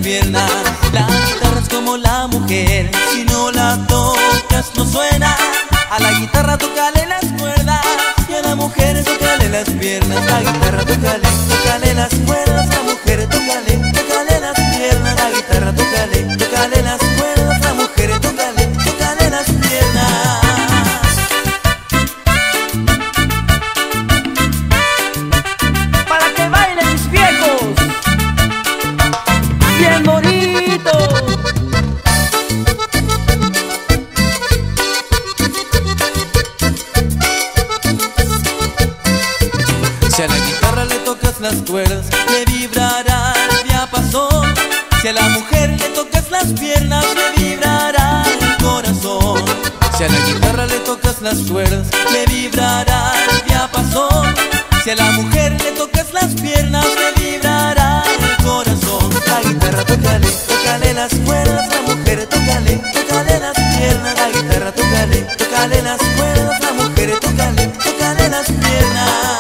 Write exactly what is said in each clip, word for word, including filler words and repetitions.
piernas. La guitarra es como la mujer, si no la tocas no suena. A la guitarra tócale las cuerdas y a la mujer tócale las piernas. La guitarra tócale, tócale las cuerdas, la mujer tócale, tócale las piernas. La guitarra tócale, tócale las cuerdas, la mujer tócale, tócale las piernas. Para que bailen mis viejos, bien bonito. Si a la guitarra le tocas las cuerdas, le vibrará el diapasón. Si a la mujer le tocas las piernas, le vibrará el corazón. Si a la guitarra le tocas las cuerdas, le vibrará el diapasón. Si a la mujer le tocas las piernas, le vibrará el corazón. La guitarra tócale, tócale las cuerdas, la mujer tócale, tócale las piernas. La guitarra tócale, tócale las cuerdas, la mujer tócale, tócale las piernas.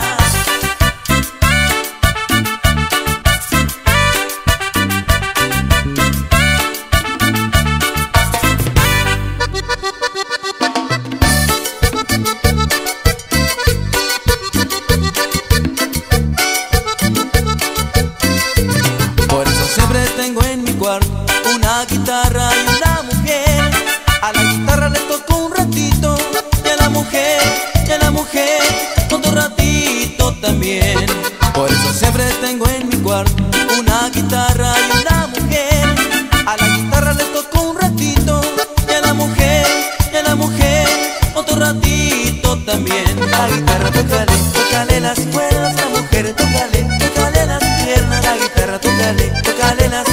Tengo en mi cuarto una guitarra y una mujer. A la guitarra le toco un ratito y a la mujer, y a la mujer otro ratito también. Por eso siempre tengo en mi cuarto una guitarra y una mujer. A la guitarra le toco un ratito y a la mujer, y a la mujer otro ratito también. La guitarra tócale, tócale las cuerdas, la mujer tócale, tócale las piernas. La guitarra tócale, tócale las